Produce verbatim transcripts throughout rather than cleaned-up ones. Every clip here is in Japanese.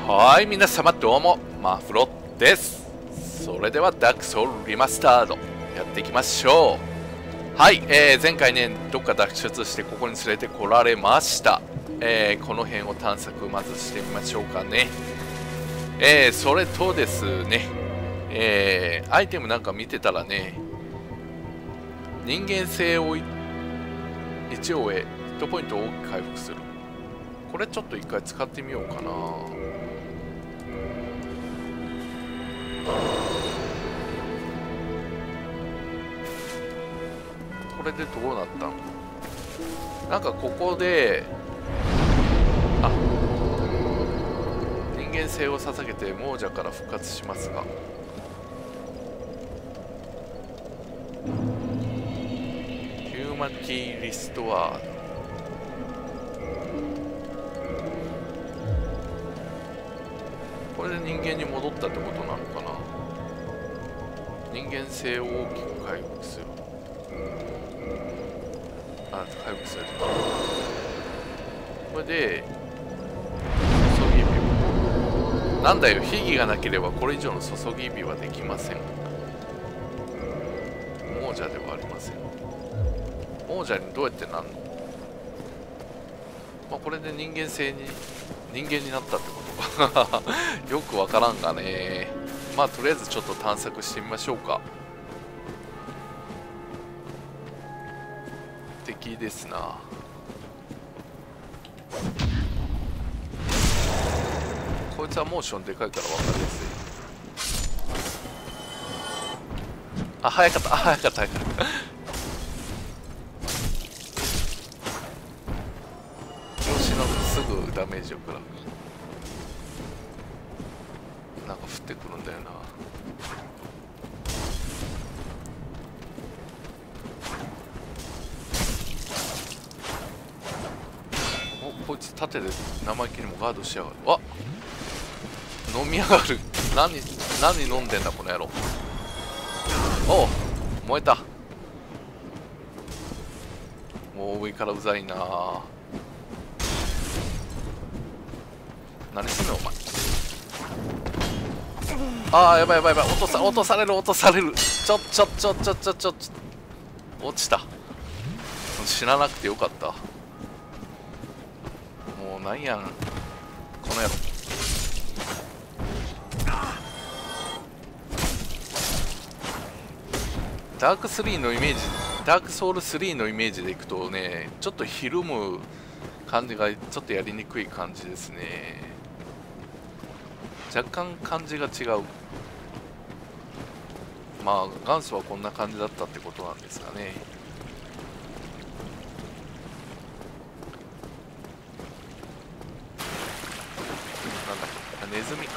はい、皆様どうも、マフロです。それではダークソウルリマスタードやっていきましょう。はい、えー、前回ね、どっか脱出してここに連れてこられました。えー、この辺を探索まずしてみましょうかね。えー、それとですね、えー、アイテムなんか見てたらね、人間性をいち応へいちポイントを大きく回復する。これちょっと一回使ってみようかな。これでどうなったの？なんかここで、あ、人間性を捧げて亡者から復活しますが、ヒューマニティリストア。これで人間に戻ったってことなのかな。人間性を大きく回復する。あ、回復する。これで注ぎ火。なんだよ、秘技がなければこれ以上の注ぎ火はできません。亡者ではありません。亡者にどうやってなんの？まあ、これで人間性に人間になったってことかよくわからんがね。まあとりあえずちょっと探索してみましょうか。敵ですな。こいつはモーションでかいから分かりやすい。あ、早かった、あ、早かった早かった調子乗るとすぐダメージを食らう。なんか降ってくるんだよな。お、こいつ盾で生意気にもガードしやがる。わっ、飲みやがる。何何飲んでんだこの野郎。おう、燃えた。もう上からうざいな。何すんのお前。ああ、やばいやばいやばい。落とさ落とされる落とされる。ちょちょちょちょちょちょ落ちた。死ななくてよかった。もうなんやんこの野郎。ダークスリーのイメージ、ダークソウルスリーのイメージでいくとね、ちょっとひるむ感じがちょっとやりにくい感じですね。若干感じが違う。まあ元祖はこんな感じだったってことなんですかね。なんだっけ、ネズミか。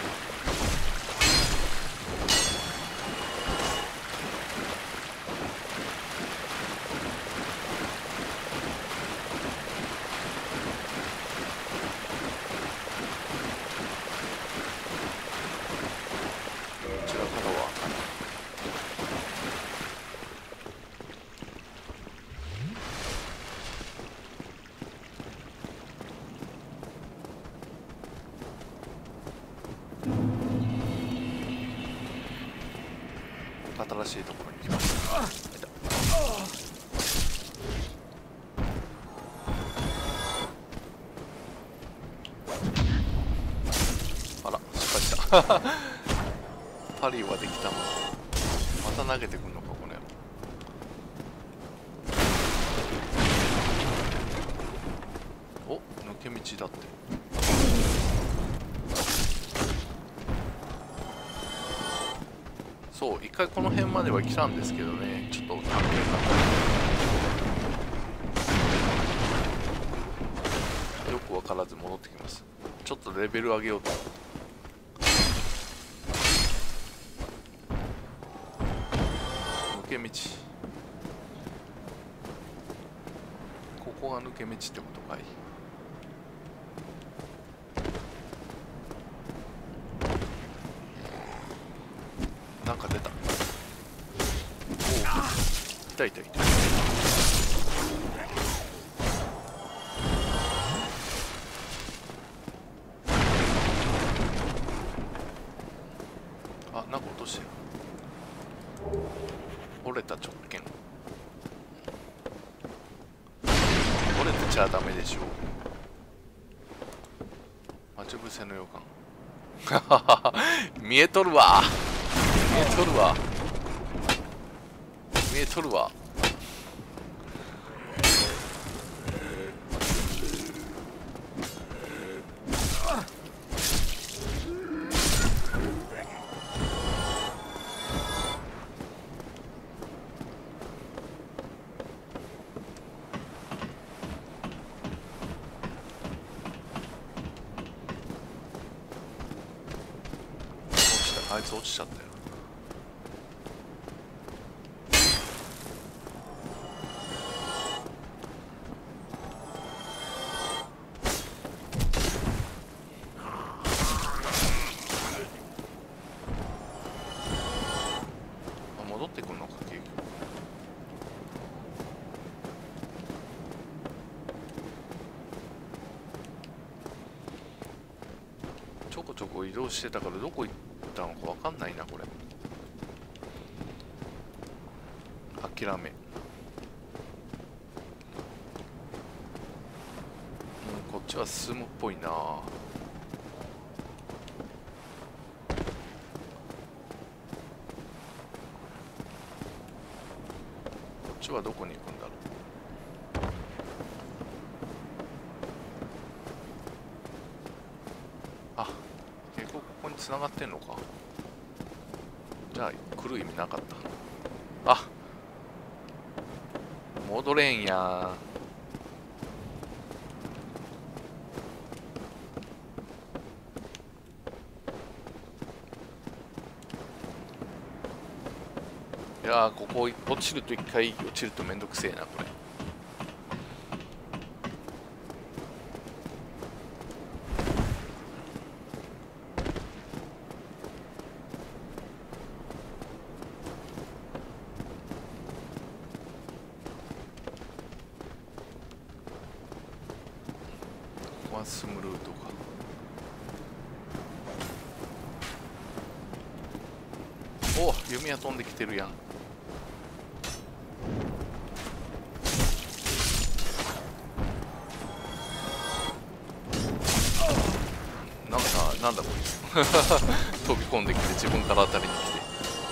新しいところに来ました。あら、失敗したパリはできたの。また投げてくんのかこれ。お、抜け道だって。そう、一回この辺までは来たんですけどね、ちょっと関係なかった。よく分からず戻ってきます。ちょっとレベル上げようと。抜け道。ここが抜け道ってことかい。なんか出た。おお、いたいたいた。 としてる。折れた直剣。折れてちゃダメでしょ。待ち伏せの予感。見えとるわ。見えとるわ。見えとるわ。あいつ落ちちゃったよ。あ、戻ってくんのか結局。ちょこちょこ移動してたからどこ行ったのかわかんないなこれ。諦め。うん、こっちは進むっぽいな。こっちはどこに行くんだろう。あ、結構ここに繋がってんのか。じゃあ来る意味なかった。あ、戻れんや。いやー、ここ落ちると一回落ちるとめんどくせえなこれ。ここは進むルートか。お、弓矢飛んできてるやん。なんかなんだこいつ。飛び込んできて自分から当たりに来て。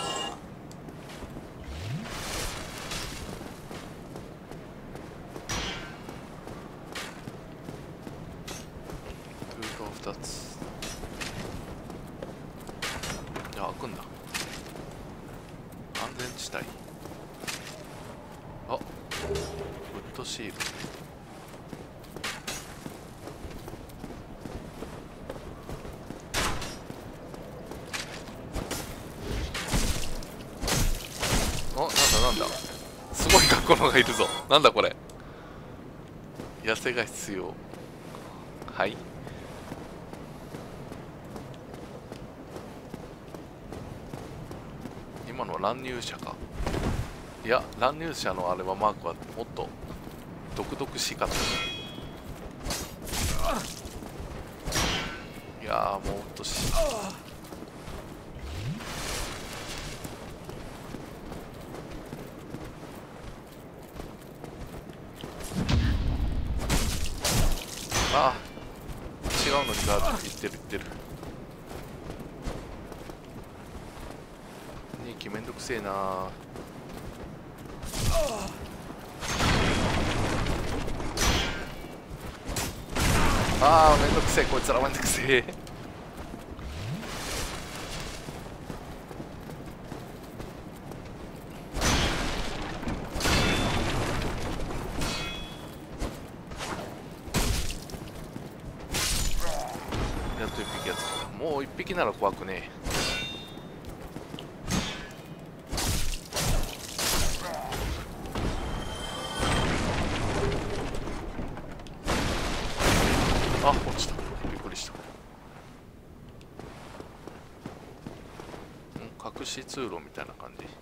ルートをふたつ。いや、開くんだ。安全地帯。あ、ウッドシールド。お、なんだなんだ、すごい格好のがいるぞ。なんだこれ。痩せが必要。はい。今のは乱入者か。いや、乱入者のあれはマークはもっと独々しかった。いやー、もううっとしい。ああ、違うのにガード言ってる言ってる。にきめんどくせえな。ああ、めんどくせえ、こいつらめんどくせえ。やっと一匹やっつけた。もう一匹なら怖くねえ。あ、落ちた。びっくりした。ん、隠し通路みたいな感じ。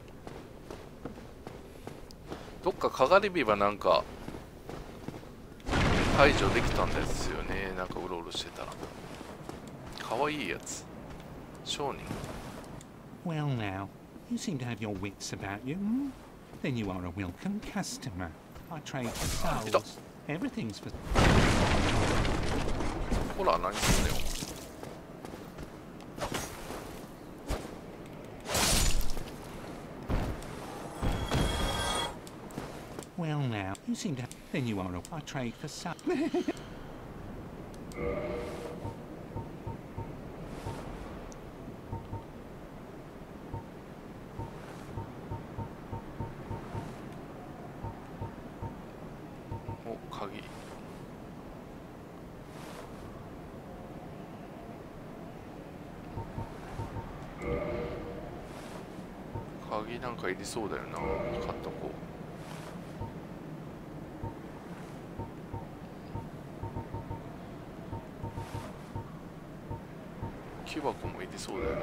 どっかかがり火はなんか解除できたんですよね。なんかうろうろしてたら。かわいいやつ。商人。 Well now, you seem to have your wits about you, hmm? Then you are a welcome customer. I trade for souls. Everything's for... ほら、何すんだよ。 Well now, you seem to have... Then you are a... I trade for souls. お、鍵。鍵なんかいりそうだよな。買っとこう。木箱もいりそうだよな。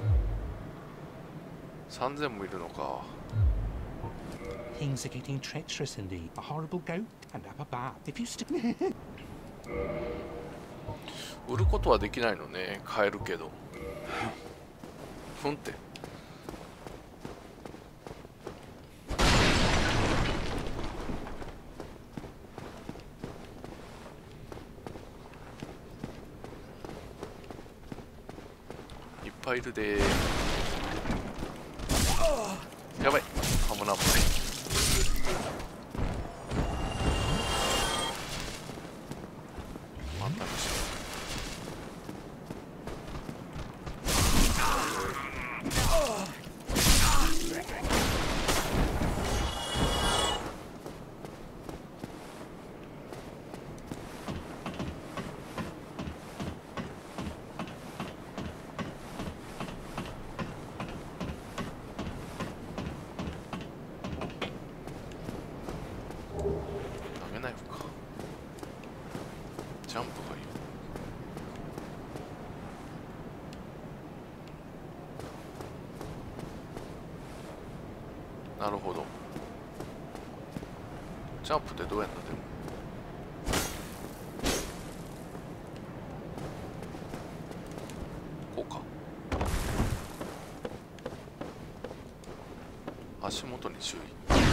さんぜんもいるのか。 Things are getting treacherous indeed. A horrible goat and up a bar. If you still... 売ることはできないのね。買えるけど。ふんって。いっぱいいるでー。やばい、危ない危ない。またでしょ。ジャンプがいい。なるほど。ジャンプってどうやんだでも。こうか。足元に注意。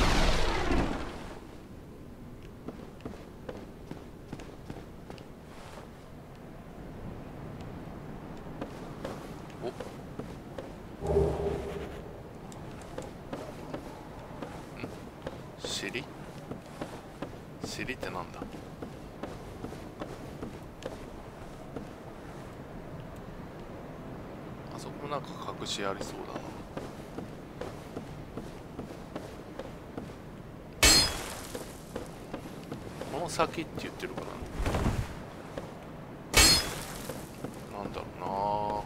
尻？尻ってなんだ？あそこもなんか隠しありそうだな。この先って言ってるかな。なんだろうな。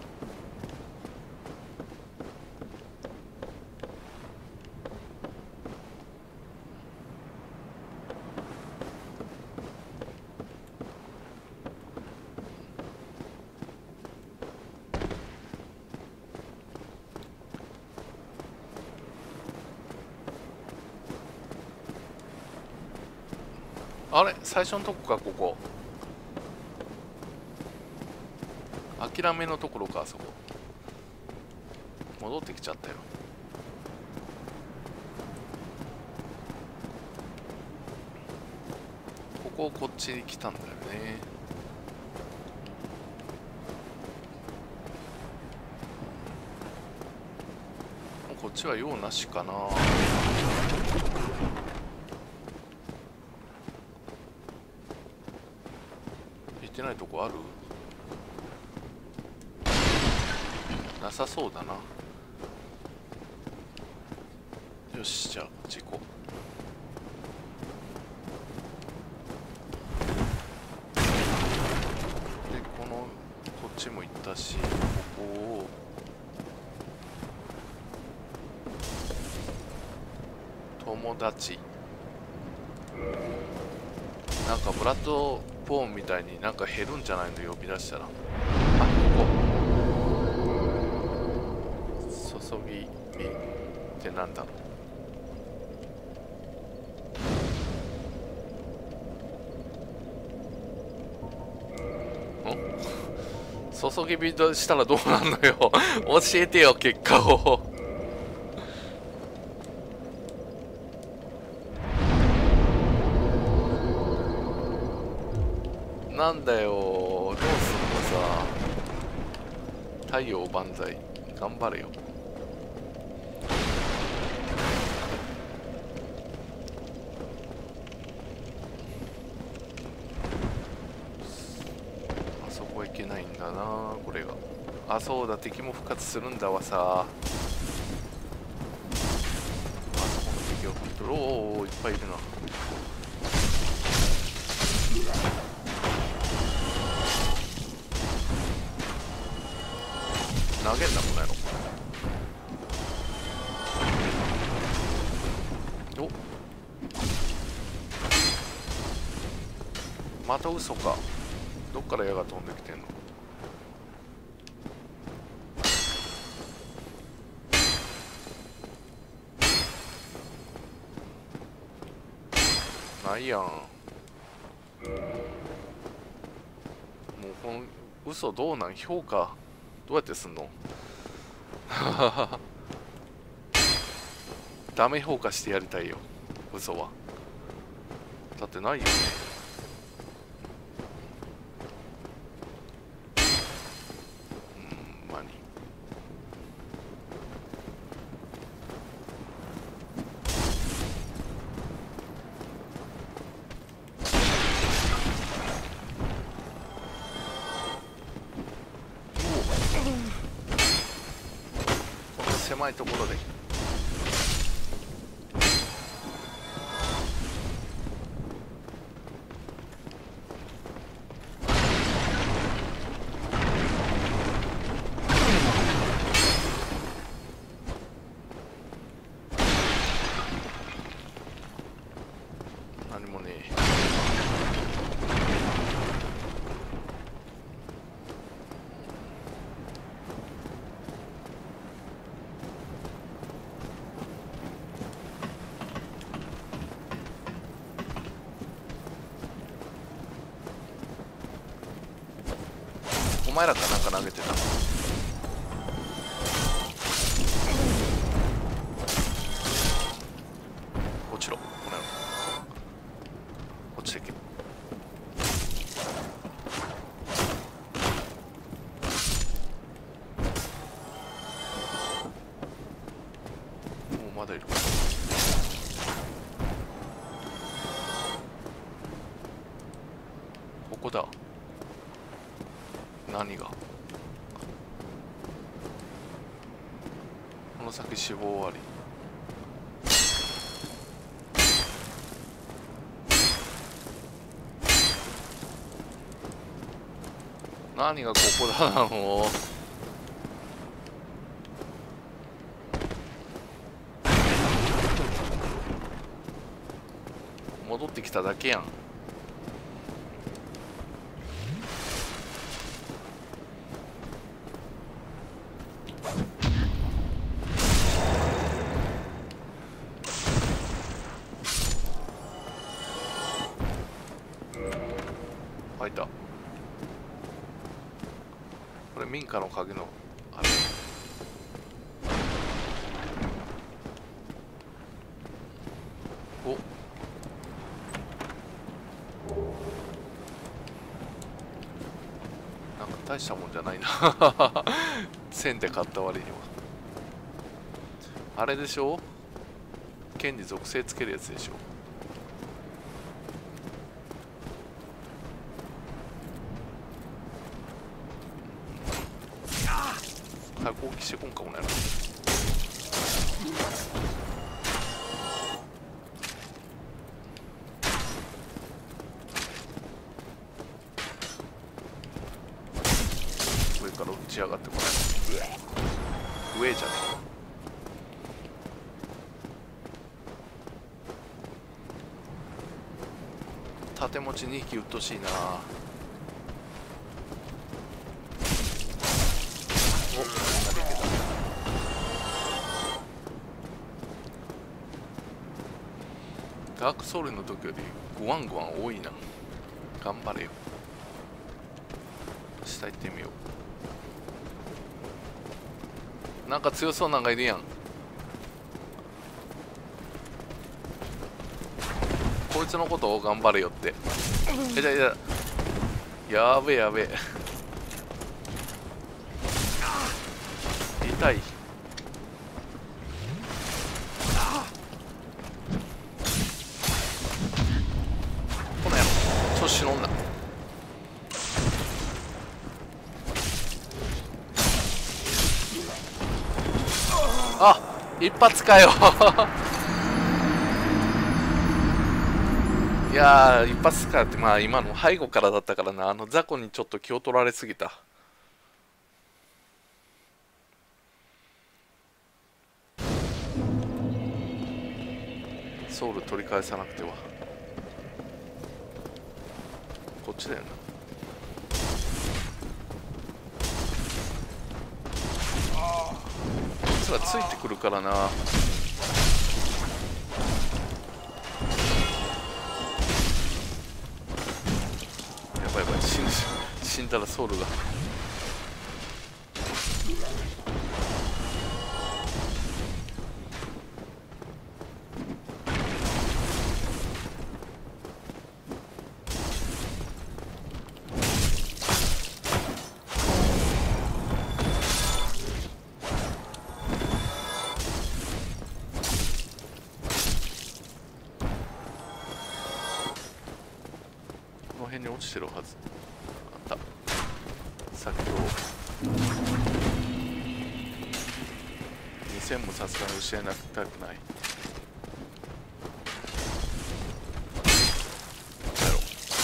あれ、最初のとこか、ここ。諦めのところか、あそこ。戻ってきちゃったよ。こここっちに来たんだよね。こっちは用なしかな。行ってないとこある？なさそうだな。よし、じゃあ事故。でこのこっちも行ったし、ここを友達。なんかブラッドボーンみたいになんか減るんじゃないの、呼び出したら。あ、ここ注ぎ火ってなんだろう。 注ぎ火したらどうなんのよ教えてよ結果をなんだよどうすんのさ。太陽万歳頑張れよ。あそこ行けないんだなこれが。あそうだ敵も復活するんだわさ。あそこの敵を取ろう。おーいっぱいいるな。投げんなこの野郎。おまた嘘か。どっから矢が飛んできてんの。ないやん。もうこの嘘どうなん。評価どうやってすんのダメ評価してやりたいよ嘘は。だってないよね。うんまにこの狭いところで何もねえ。お前らかなんか投げてた。落ちろこの野郎。落ちてけ。もうまだいる。ここだ。何がこの先死亡終わり。何がここだなの。戻ってきただけやん。開いた。これ民家の鍵のあれ。おなんか大したもんじゃないなせんで買った割には。あれでしょ。剣に属性つけるやつでしょ。対抗期してこんかもね。上から打ち上がってこない。上じゃねえ。縦持ちにひきうっとうしいな。おっダークソウルの時よりグワングワン多いな。頑張れよ。下行ってみよう。 なんか強そうなんがいるやん。こいつのことを頑張れよって。えいやいや、やべえやべえ。痛い。この野郎調子乗んな。あ、一発かよ。いやー、一発かって、まあ今の背後からだったからな。あの雑魚にちょっと気を取られすぎた。ソウル取り返さなくては。こっちだよな。こいつらついてくるからな。やばいやばい、死ん死んだらソウルが。この辺に落ちてるはず。あった。先ほどにせんもさすがに失いなくたくない。やろう。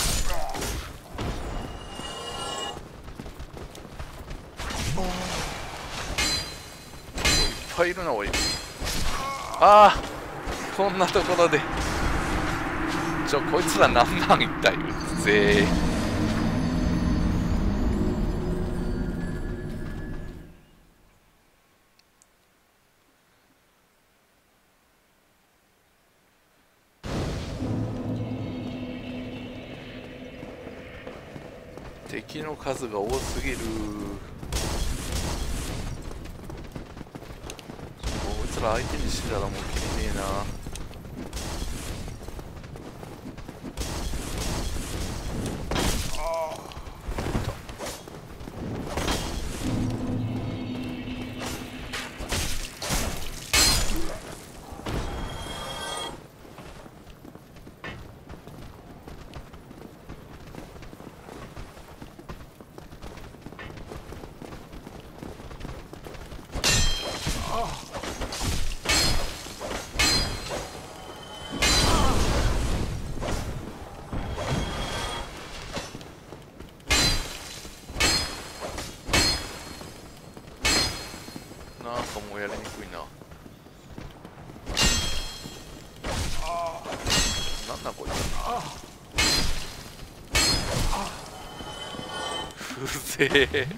いっぱいいるなおい。ああ、こんなところで。ちょ、こいつらなんなん一体。うっぜー。敵の数が多すぎる。こいつら相手にしてたらもうきりねえな。なんかもうやりにくいな。なんだこいつ。うぜえ。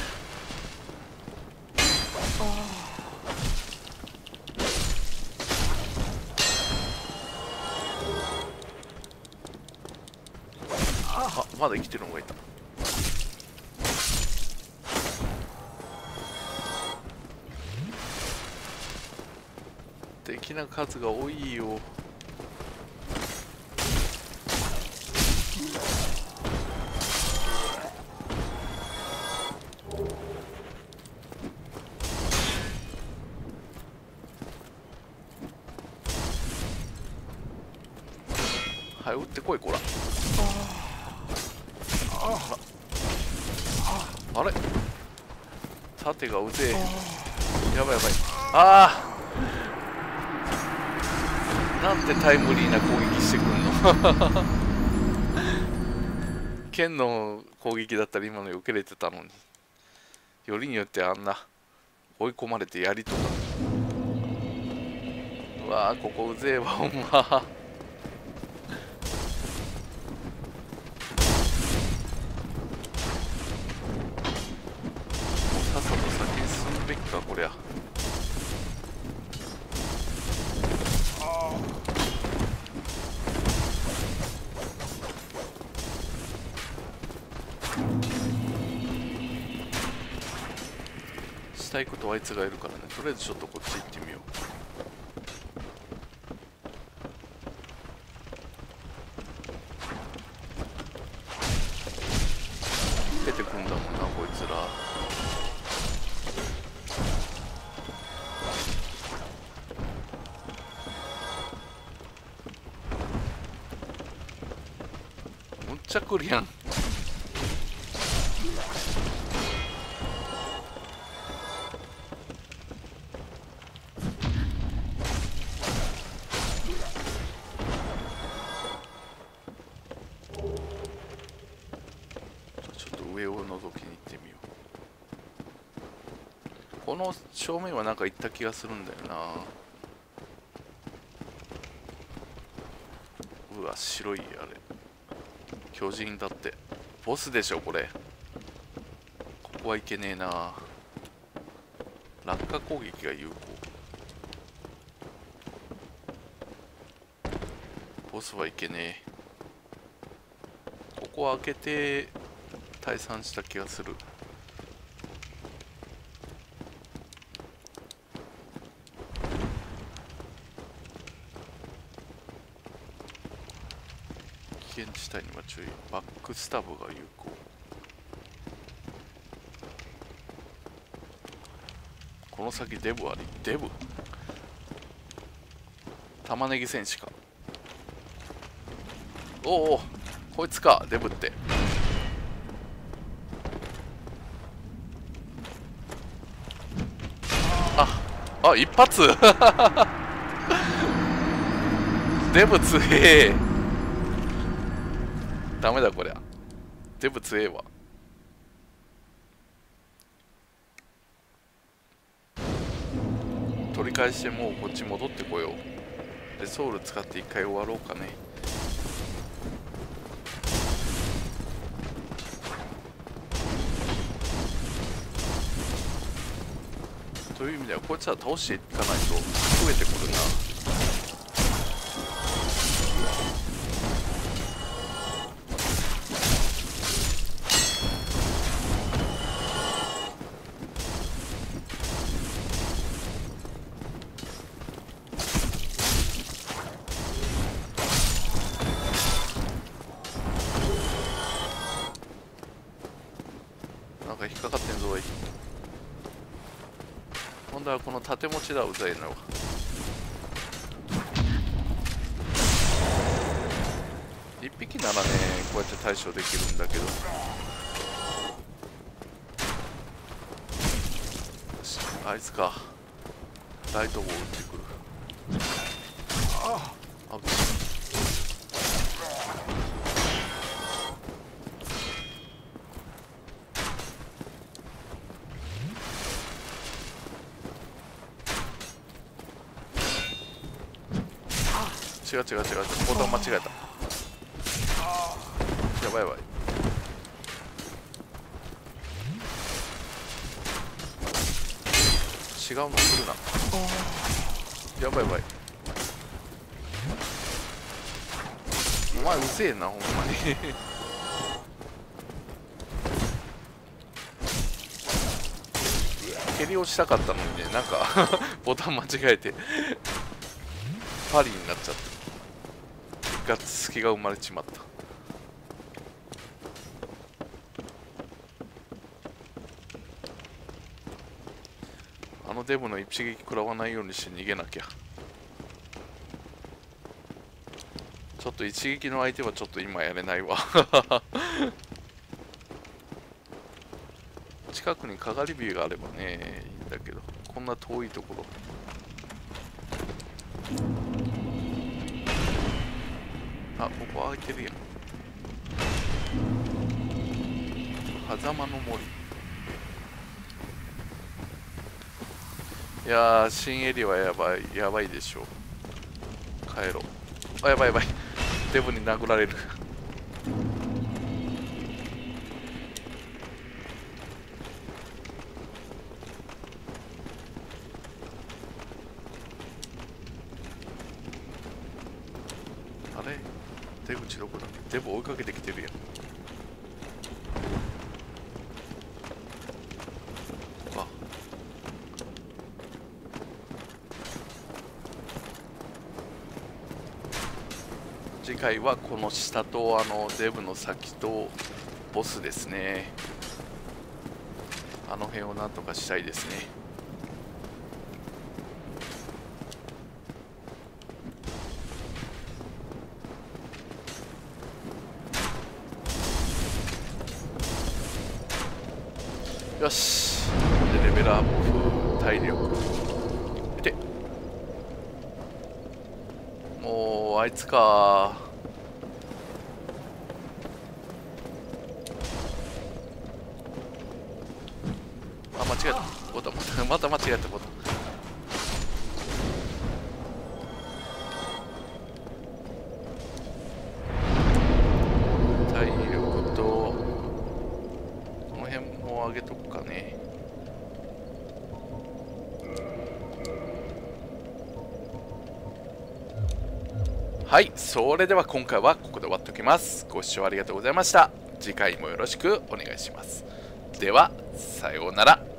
あ、まだ生きてるのがいた。敵な数が多いよ。はい、撃ってこい、こら。あれ、盾がうぜえ。やばいやばい。ああ、なんてタイムリーな攻撃してくんの。剣の攻撃だったら今の避けれてたのに。よりによってあんな追い込まれて槍とか。うわー、ここうぜえわほんま。さっさと先に進むべきかこりゃ。 下行くとあいつがいるからね。とりあえずちょっとこっち行ってみよう。出てくんだもんなこいつら。むっちゃ来るやん。この正面はなんか行った気がするんだよな。うわ白いあれ巨人だって。ボスでしょこれ。ここはいけねえな。落下攻撃が有効。ボスはいけねえ。ここは開けて退散した気がする。危険地帯には注意。バックスタブが有効。この先デブあり。デブ玉ねぎ戦士か。おおこいつかデブって。ああ一発デブ強え。ダメだこりゃ。デブ強えわ。取り返してもうこっち戻ってこよう。でソウル使って一回終わろうかね。という意味ではこいつは倒していかないと増えてくるな。なんか引っかかってんぞおい。今度はこの盾持ちだ。うざいの。一匹ならねこうやって対処できるんだけど。あいつかライト棒撃ってくる。あっ違う違う違う違うボタン間違えた。やばいやばい。違うの来るな。やばいやばい。お前うぜえなほんまに蹴り落ちたかったのにね、なんかボタン間違えてパリになっちゃった。ガッツ隙が生まれちまった。あのデブの一撃食らわないようにして逃げなきゃ。ちょっと一撃の相手はちょっと今やれないわ近くにかがり火があればねいいんだけど、こんな遠いところ。あ、ここ開いてるやん。狭間の森。いやー新エリアはやばいやばいでしょ。帰ろう。あやばいやばいデブに殴られるあれ出口どこだ。デブ追いかけてきてるやん。あ次回はこの下とあのデブの先とボスですね。あの辺をなんとかしたいですね。よし、でレベルアップ、体力で、もうあいつか。あ、間違えたことまた間違えたこと。体力とこの辺も上げとくかね。はい、それでは今回はここで終わっておきます。ご視聴ありがとうございました。次回もよろしくお願いします。では、さようなら。